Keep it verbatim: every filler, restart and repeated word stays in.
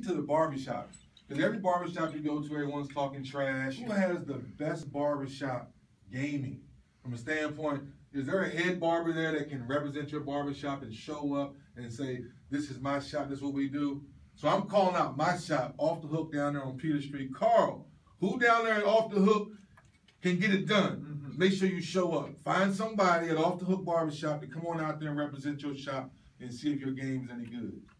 to the barbershop. Because every barbershop you go to, everyone's talking trash. Who has the best barbershop gaming? From a standpoint, is there a head barber there that can represent your barbershop and show up and say, this is my shop, this is what we do? So I'm calling out my shop, Off the Hook, down there on Peter Street. Carl, who down there at Off the Hook can get it done? Mm-hmm. Make sure you show up. Find somebody at Off the Hook Barbershop to come on out there and represent your shop and see if your game is any good.